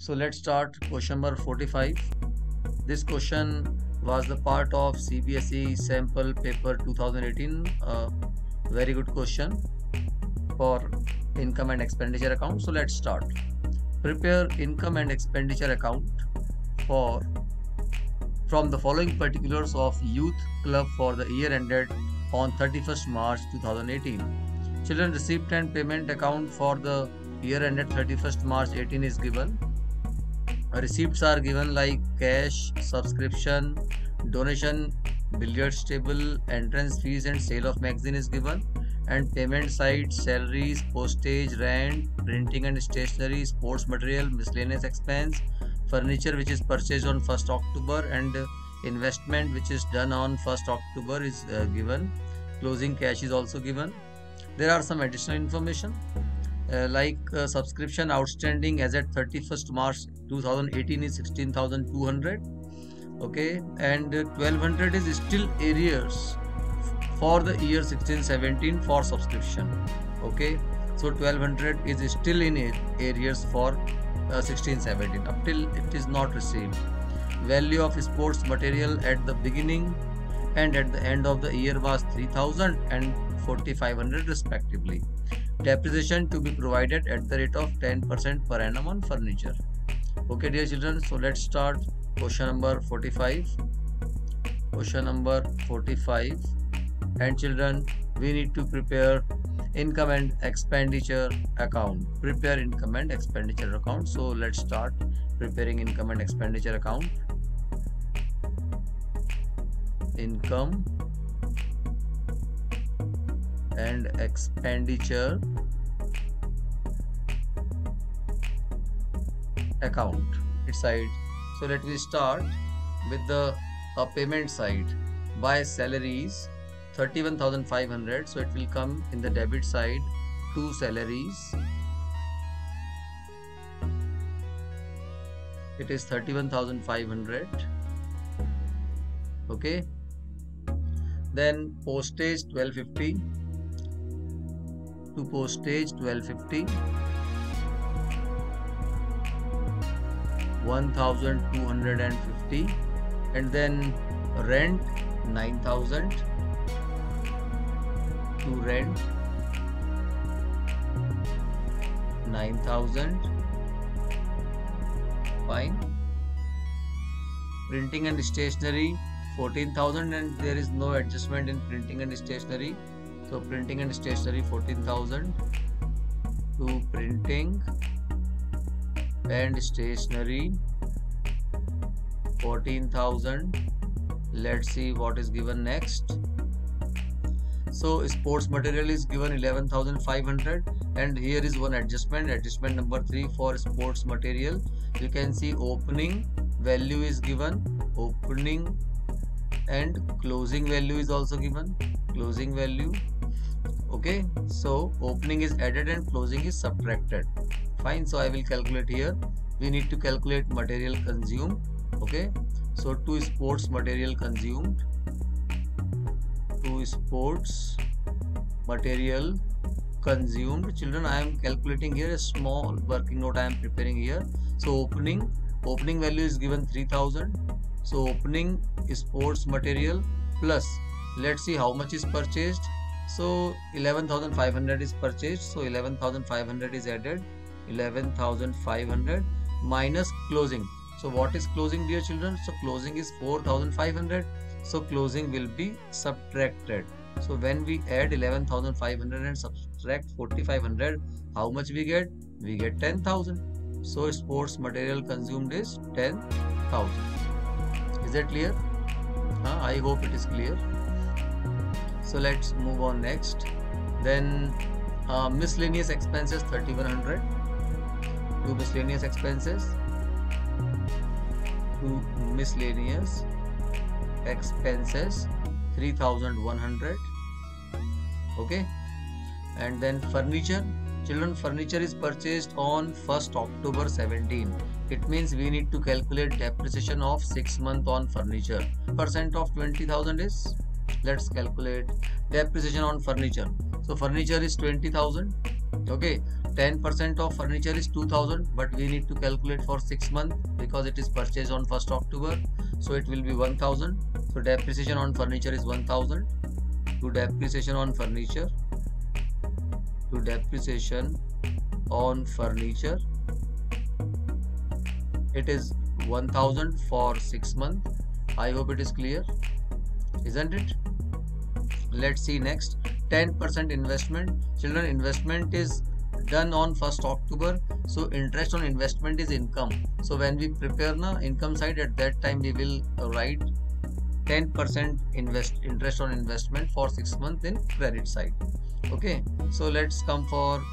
So let's start question number 45. This question was the part of CBSE sample paper 2018. Very good question for income and expenditure account. So let's start. Prepare income and expenditure account from the following particulars of Youth Club for the year ended on 31st March 2018. Children receipt and payment account for the year ended 31st March 18 is given. Receipts are given like cash, subscription, donation, billiards table, entrance fees and sale of magazine is given. And payment side, salaries, postage, rent, printing and stationery, sports material, miscellaneous expense, furniture which is purchased on 1st October and investment which is done on 1st October is given. Closing cash is also given. There are some additional information like subscription outstanding as at 31st March 2018 is 16,200. Okay, and 1200 is still arrears for the year 16-17 for subscription. Okay, so 1200 is still in arrears for 16-17 up till it is not received. Value of sports material at the beginning and at the end of the year was 3000 and 4500 respectively. Depreciation to be provided at the rate of 10% per annum on furniture. Okay dear children, so let's start question number 45. Question number 45. And children, we need to prepare income and expenditure account. Prepare income and expenditure account. So let's start preparing income and expenditure account. Income and expenditure account. Its side. So let me start with the payment side. By salaries 31,500, so it will come in the debit side. 2 salaries, it is 31,500. okay, then postage 1250, to postage 1250, 1,250, and then rent 9,000, to rent 9,000. Fine. Printing and stationery 14,000, and there is no adjustment in printing and stationery. So printing and stationery 14,000 to printing and stationery 14,000. Let's see what is given next. So sports material is given 11,500, and here is one adjustment number 3 for sports material. You can see opening value is given, opening and closing value is also given, closing value. Okay, so opening is added and closing is subtracted. Fine, so I will calculate here. We need to calculate material consumed. Okay, so to sports material consumed, to sports material consumed. Children, I am calculating here a small working note I am preparing here. So opening value is given 3,000. So opening sports material plus, let's see how much is purchased. So 11,500 is purchased, so 11,500 is added, 11,500 minus closing. So what is closing, dear children? So closing is 4,500. So closing will be subtracted. So when we add 11,500 and subtract 4,500, how much we get? We get 10,000. So sports material consumed is 10,000. Is that clear? I hope it is clear. So let's move on next. Then miscellaneous expenses 3,100. To miscellaneous expenses, to miscellaneous expenses 3,100. Okay, and then furniture. Children, furniture is purchased on 1st October 17. It means we need to calculate depreciation of 6 months on furniture. Percent of 20,000 is, let's calculate depreciation on furniture. So furniture is 20,000. Okay, 10% of furniture is 2000, but we need to calculate for 6 months because it is purchased on 1st October, so it will be 1000. So depreciation on furniture is 1000. To depreciation on furniture, it is 1000 for 6 months. I hope it is clear, isn't it? Let's see next. 10% investment. Children, investment is done on 1st October, so interest on investment is income. So when we prepare na income side, at that time we will write 10% interest on investment for 6 months in credit side. Okay, so let's come for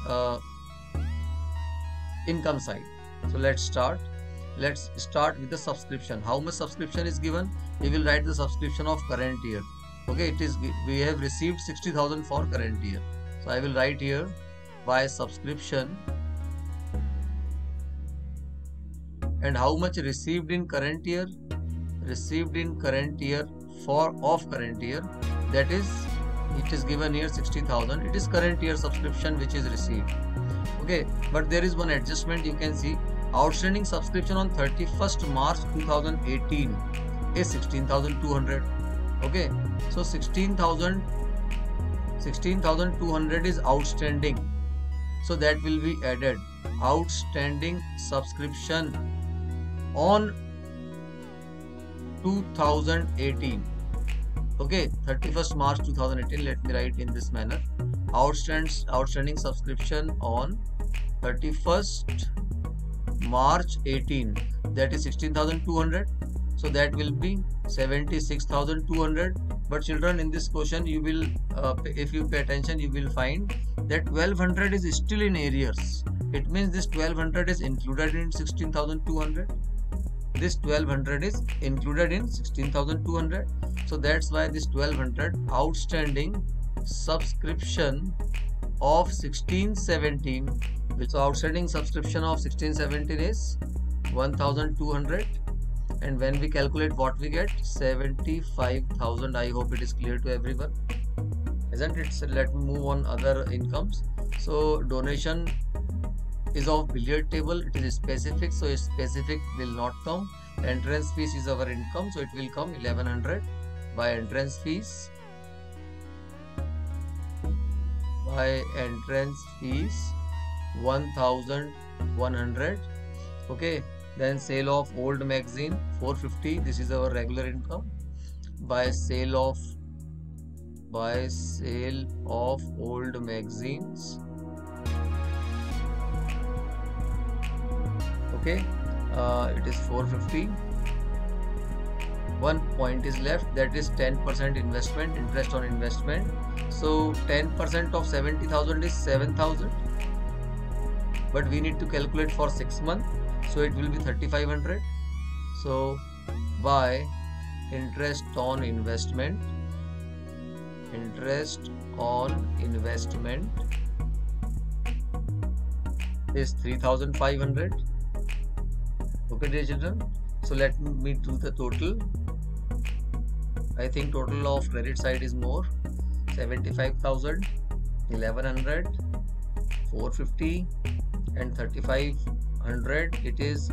income side. So let's start with the subscription. How much subscription is given? We will write the subscription of current year. Okay, it is, we have received 60,000 for current year, so I will write here by subscription. And how much received in current year? Received in current year of current year, that is, it is given here 60,000. It is current year subscription which is received. Okay, but there is one adjustment. You can see outstanding subscription on 31st March 2018 is 16,200. Okay, so 16,200 is outstanding, so that will be added. Outstanding subscription on 2018. Okay, 31st March 2018. Let me write in this manner. Outstanding subscription on 31st March 18, that is 16,200. So that will be 76,200. But children, in this question you will, if you pay attention, you will find that 1200 is still in arrears. It means this 1200 is included in 16,200. This 1200 is included in 16,200. So that's why this 1200 outstanding subscription of 1617. So outstanding subscription of 1617 is 1,200. And when we calculate, what we get? 75,000. I hope it is clear to everyone, isn't it? So let me move on other incomes. So donation is of billiard table. It is specific, so specific will not come. Entrance fees is our income, so it will come 1100 by entrance fees. By entrance fees 1,100. Okay. Then sale of old magazine 450. This is our regular income. By sale of old magazines. Okay, it is 450. One point is left, that is 10% investment, interest on investment. So 10% of 70,000 is 7,000. But we need to calculate for 6 months. So it will be 3,500. So by interest on investment is 3,500. Okay, dear children. So let me do the total. I think total of credit side is more. 75,000, 1,100, 450 and 3,500. It is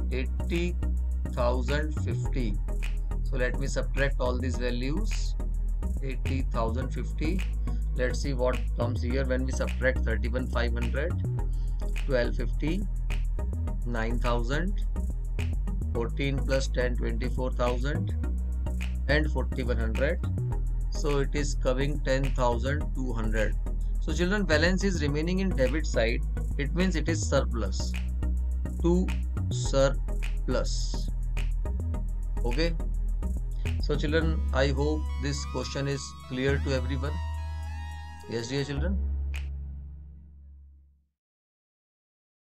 80,050. So let me subtract all these values. 80,050. Let's see what comes here when we subtract 31,500, 1,250, 9,000, 14 plus 10, 24,000 and 4,100. So it is coming 10,200. So children, balance is remaining in debit side. It means it is surplus. To surplus. Okay. So children, I hope this question is clear to everyone. Yes, dear children.